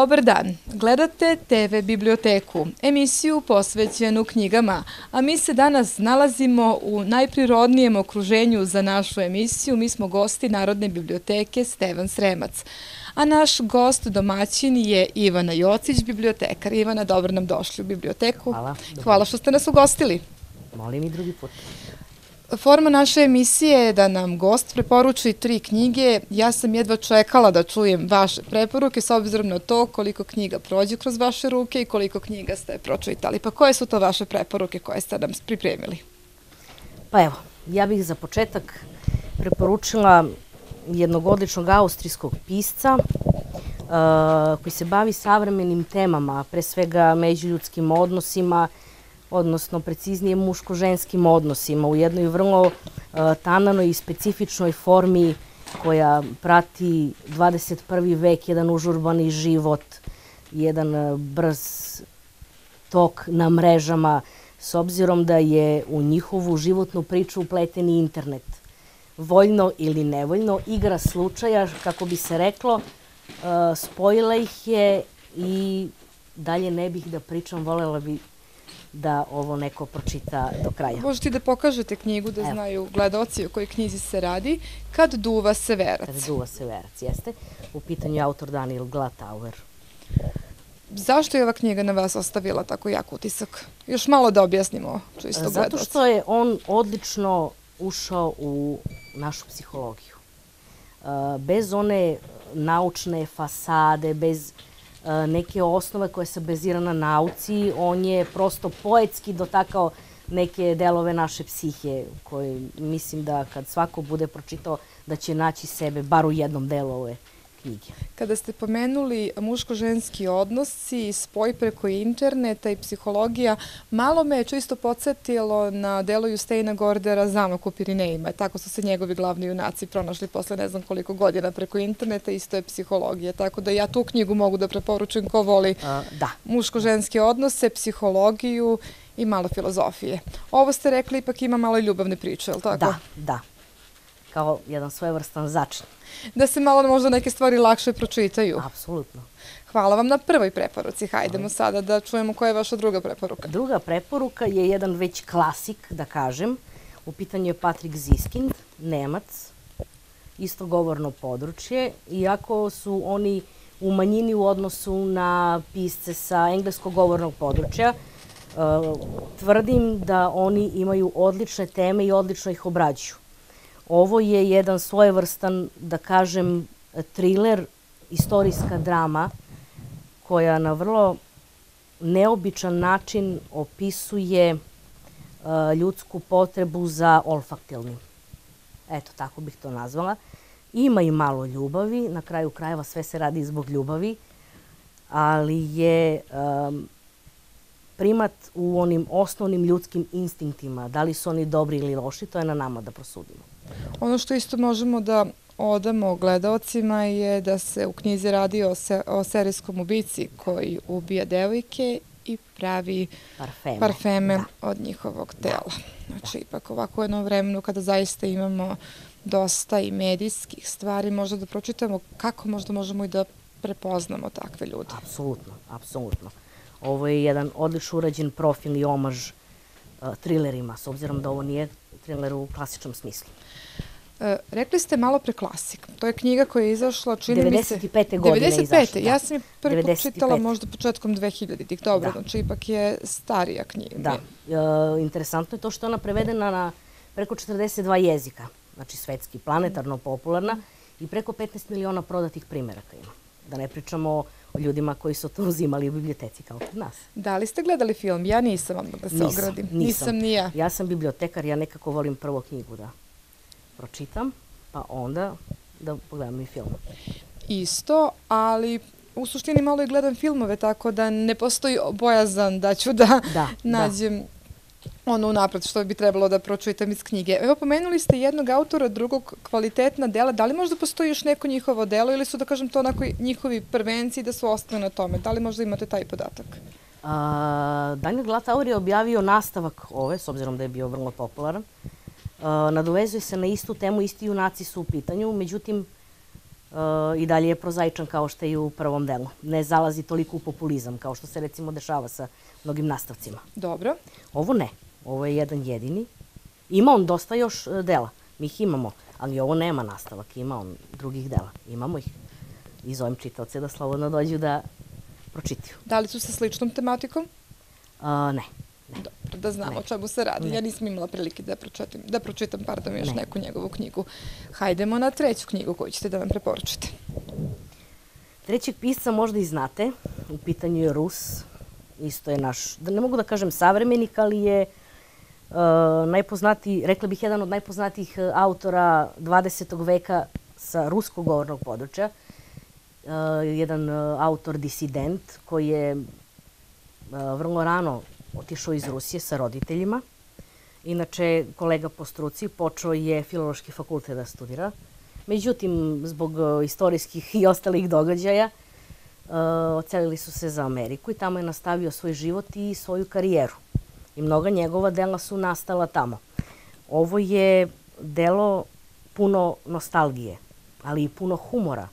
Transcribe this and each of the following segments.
Dobar dan, gledate TV Biblioteku, emisiju posvećenu knjigama, a mi se danas nalazimo u najprirodnijem okruženju za našu emisiju. Mi smo gosti Narodne biblioteke Stevan Sremac, a naš gost domaćin je Ivana Jocić, bibliotekar. Ivana, dobro nam došli u biblioteku. Hvala. Hvala što ste nas ugostili. Molim i drugi put. Forma naše emisije je da nam gost preporuči 3 knjige. Ja sam jedva čekala da čujem vaše preporuke s obzirom na to koliko knjiga prođe kroz vaše ruke i koliko knjiga ste pročitali. Pa koje su to vaše preporuke koje ste nam pripremili? Pa evo, ja bih za početak preporučila jednog odličnog austrijskog pisca koji se bavi savremenim temama, pre svega međuljudskim odnosima, odnosno preciznije muško-ženskim odnosima u jednoj vrlo tananoj i specifičnoj formi koja prati 21. vek, jedan užurbani život, jedan brz tok na mrežama, s obzirom da je u njihovu životnu priču upleten i internet. Voljno ili nevoljno, igra slučaja, kako bi se reklo, spojila ih je i dalje ne bih da pričam, voljela bi da ovo neko pročita do kraja. Možete da pokažete knjigu da znaju gledaoci o kojoj knjizi se radi. Kad duva severac. Kad duva severac, jeste. U pitanju je autor Daniel Glatauer. Zašto je ova knjiga na vas ostavila tako jak utisak? Još malo da objasnimo čisto gledaoci. Zato što je on odlično ušao u našu psihologiju. Bez one naučne fasade, bez neke osnove koje se bazira na nauci, on je prosto poetski dotakao neke delove naše psihe koje mislim da kad svako bude pročitao da će naći sebe bar u jednom delu ove knjige. Kada ste pomenuli muško-ženski odnosi, spoj preko interneta i psihologija, malo me je čisto podsjetilo na delo Justeina Gordera Zamak u Pirinejima. Tako su se njegovi glavni junaci pronašli posle ne znam koliko godina preko interneta, isto je psihologija. Tako da ja tu knjigu mogu da preporučujem ko voli muško-ženske odnose, psihologiju i malo filozofije. Ovo ste rekli, ipak ima malo i ljubavne priče, je li tako? Da. Kao jedan svojevrstan začin. Da se malo možda neke stvari lakše pročitaju. Apsolutno. Hvala vam na prvoj preporuci. Hajdemo sada da čujemo koja je vaša druga preporuka. Druga preporuka je jedan već klasik, da kažem. U pitanju je Patrik Ziskind, Nemac, isto govorno područje. Iako su oni u manjini u odnosu na pisce sa engleskog govornog područja, tvrdim da oni imaju odlične teme i odlično ih obrađuju. Ovo je jedan svojevrstan, da kažem, triler, istorijska drama koja na vrlo neobičan način opisuje ljudsku potrebu za olfaktilnim. Eto, tako bih to nazvala. Ima i malo ljubavi, na kraju krajeva sve se radi zbog ljubavi, ali je primat u onim osnovnim ljudskim instinktima. Da li su oni dobri ili loši, to je na nama da prosudimo. Ono što isto možemo da odamo gledaocima je da se u knjizi radi o serijskom ubici koji ubija devojke i pravi parfeme od njihovog tela. Znači, ipak ovako u jednom vremenu kada zaista imamo dosta i medijskih stvari, možda da pročitamo kako možda možemo i da prepoznamo takve ljude. Apsolutno. Ovo je jedan odlično urađen profil i omaž trilerima, s obzirom da ovo nije triler u klasičnom smislu. Rekli ste malo pre klasik. To je knjiga koja je izašla, čini mi se... 95. godine je izašla. 95. Ja sam je prvi put čitala možda početkom 2000-ih. Dobro, znači ipak je starija knjiga. Da. Interesantno je to što je ona prevedena na preko 42 jezika. Znači svetski, planetarno popularna i preko 15 miliona prodatih primeraka ima. Da ne pričamo o ljudima koji su to uzimali u biblioteci kao kod nas. Da li ste gledali film? Ja nisam, odmah da se ogradim. Nisam ni ja. Ja sam bibliotekar, ja nekako volim prvo knjigu da pročitam, pa onda da pogledam i film. Isto, ali u suštini malo i gledam filmove, tako da ne postoji bojazan da ću da nađem ono unapred što bi trebalo da pročitam iz knjige. Evo, pomenuli ste jednog autora, drugog kvalitetna dela. Da li možda postoji još neko njihovo delo ili su, da kažem, to onako njihovi prvenci da su ostali na tome? Da li možda imate taj podatak? Daniel Glatauer je objavio nastavak ove, s obzirom da je bio vrlo popularan. Nadovezuje se na istu temu, isti junaci su u pitanju, međutim, i dalje je prozaičan kao što je i u prvom delu. Ne zalazi toliko u populizam kao što se recimo dešava sa mnogim nastavcima. Dobro. Ovo ne. Ovo je jedan jedini. Ima on dosta još dela. Mi ih imamo, ali ovo nema nastavak. Ima on drugih dela. Imamo ih. I zovem čitaoce da slobodno dođu da pročitaju. Da li su sa sličnom tematikom? Ne. Dobro, da znamo o čemu se radi. Ja nisam imala prilike da pročitam još neku njegovu knjigu. Hajdemo na treću knjigu koju ćete da nam preporučite. Trećeg pisca možda i znate. U pitanju je Rus. Isto je naš, ne mogu da kažem savremenik, ali je najpoznatiji, rekla bih jedan od najpoznatijih autora 20. veka sa ruskog govornog područja. Jedan autor disident koji je vrlo rano otišao iz Rusije sa roditeljima. Inače, kolega po struci, počeo je Filološki fakultet da studira. Međutim, zbog istorijskih i ostalih događaja, odselili su se za Ameriku i tamo je nastavio svoj život i svoju karijeru. I mnoga njegova dela su nastala tamo. Ovo je delo puno nostalgije, ali i puno humora.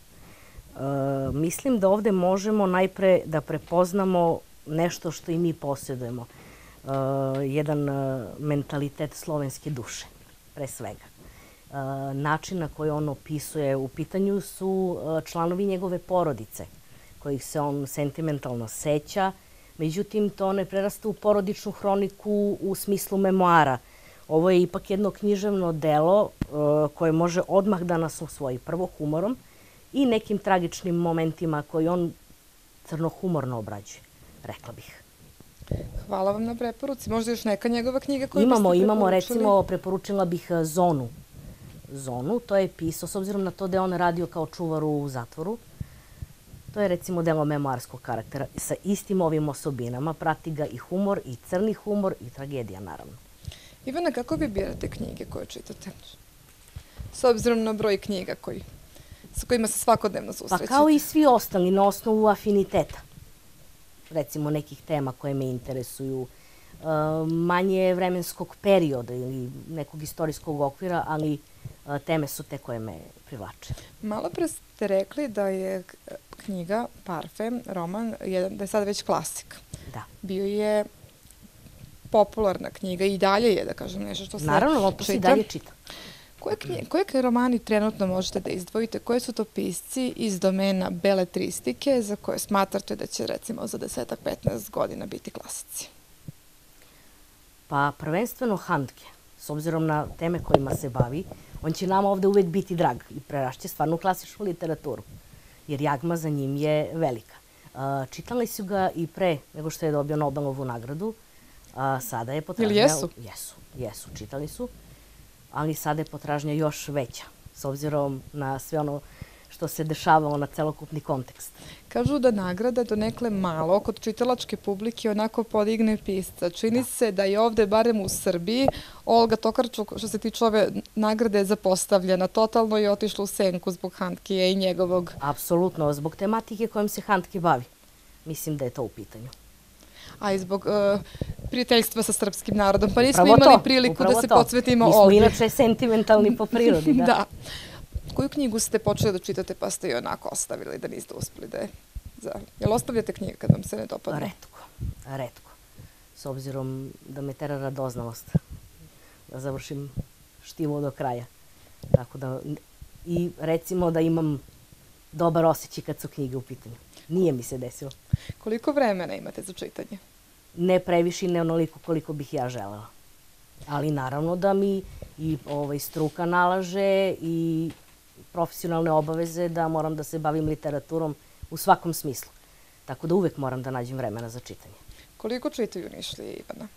Mislim da ovde možemo najpre da prepoznamo nešto što i mi posjedujemo. Jedan mentalitet slovenske duše, pre svega. Način na koji on opisuje, u pitanju su članovi njegove porodice, kojih se on sentimentalno seća, međutim to ne prerasta u porodičnu hroniku u smislu memoara. Ovo je ipak jedno književno delo koje može odmah da nas osvoji, prvo humorom i nekim tragičnim momentima koji on crnohumorno obrađuje, rekla bih. Hvala vam na preporuci. Možda još neka njegova knjiga koju biste preporučili? Imamo, recimo, preporučila bih Zonu, to je pisao, s obzirom na to da je on radio kao čuvar u zatvoru. To je recimo delo memoarskog karaktera sa istim ovim osobinama. Prati ga i humor, i crni humor, i tragedija, naravno. Ivana, kako vi birate knjige koje čitate? S obzirom na broj knjiga sa kojima se svakodnevno susrećete. Pa kao i svi ostali, na osnovu afiniteta. Recimo nekih tema koje me interesuju, manje vremenskog perioda ili nekog istorijskog okvira, ali teme su te koje me privlače. Malo pre ste rekli da je knjiga Parfem, roman, da je sad već klasik. Da. Bio je popularna knjiga i dalje je, da kažem, nešto što se čita. Naravno, ovo se i dalje čita. Koje romani trenutno možete da izdvojite? Koji su to pisci iz domena beletristike za koje smatrate da će recimo za 10-15 godina biti klasici? Pa prvenstveno Handke, s obzirom na teme kojima se bavi, on će nama ovde uvek biti drag i prerašće stvarno klasičnu literaturu, jer jagma za njim je velika. Čitali su ga i pre nego što je dobio Nobelovu nagradu, sada je potražnja... Ili jesu? Jesu, čitali su, ali sada je potražnja još veća, s obzirom na sve ono što se dešavalo na celokupni kontekst. Kažu da nagrada donekle malo kod čitalačke publike onako podigne pisca. Čini se da je ovde, barem u Srbiji, Olga Tokarčuk, što se tiče ove nagrade, zapostavljena. Totalno je otišla u senku zbog Handkea i njegovog... Apsolutno, zbog tematike kojom se Handke bavi. Mislim da je to u pitanju. A i zbog prijateljstva sa srpskim narodom. Pa nismo imali priliku da se podsvetimo Olgi. Mi smo inače sentimentalni po prirodi, da. Da. Koju knjigu ste počeli da čitate pa ste i onako ostavili, da niste uspeli da je... Jel ostavljate knjige kad vam se ne dopadne? Retko. S obzirom da me tera radoznalost. Da završim štivo do kraja. Tako da, i recimo da imam dobar osjećaj kad su knjige u pitanju. Nije mi se desilo. Koliko vremena imate za čitanje? Ne previše i ne onoliko koliko bih ja želela. Ali naravno da mi i struka nalaže i profesionalne obaveze da moram da se bavim literaturom u svakom smislu. Tako da uvek moram da nađem vremena za čitanje. Koliko čitaju Nišlija i Ivana?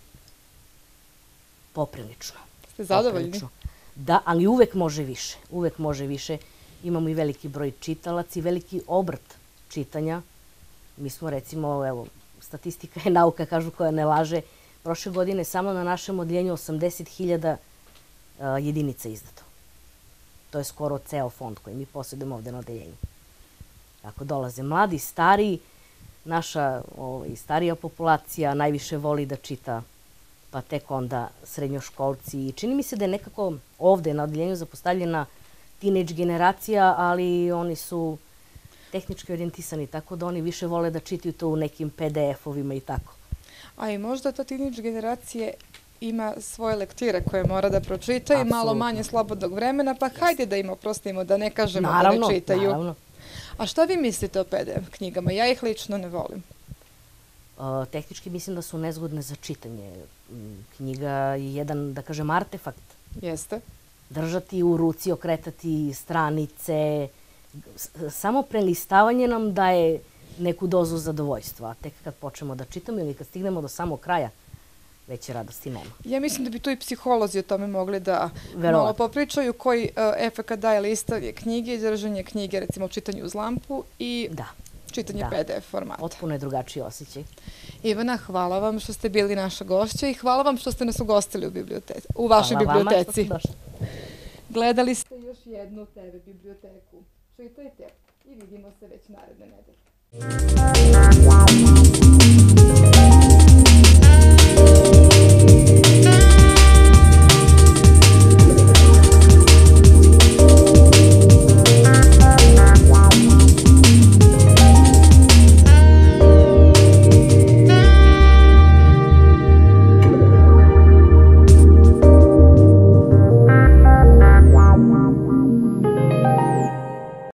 Poprilično. Ste zadovoljni? Da, ali uvek može više. Uvek može više. Imamo i veliki broj čitalaca i veliki obrt čitanja. Mi smo recimo, evo, statistika je nauka, kažu, koja ne laže. Prošle godine samo na našem odeljenju 80.000 jedinica izdato. To je skoro ceo fond koji mi posjedujemo ovde na odeljenju. Tako dolaze mladi, stari, naša starija populacija najviše voli da čita, pa tek onda srednjoškolci. I čini mi se da je nekako ovde na odeljenju zapostavljena teenage generacija, ali oni su tehnički orijentisani, tako da oni više vole da čitaju to u nekim PDF-ovima i tako. A i možda ta teenage generacije ima svoje lektire koje mora da pročita i malo manje slobodnog vremena, pa hajde da im oprostimo, da ne kažemo da ne čitaju. Naravno. A šta vi mislite o PDF knjigama? Ja ih lično ne volim. Tehnički mislim da su nezgodne za čitanje. Knjiga je jedan, da kažem, artefakt. Jeste. Držati u ruci, okretati stranice. Samo prelistavanje nam daje neku dozu zadovoljstva. Tek kad počnemo da čitamo ili kad stignemo do samog kraja, veće radosti nema. Ja mislim da bi tu i psiholozi o tome mogli da malo popričaju koji efekt daje listanje knjige i držanje knjige, recimo u čitanju uz lampu i čitanje PDF formata. Potpuno je drugačiji osjećaj. Ivana, hvala vam što ste bili naša gošća i hvala vam što ste nas ugostili u vašoj biblioteci. Hvala vama što ste došli. Gledali ste još jednu TV biblioteku. Čitajte i vidimo se već naredne nedelje.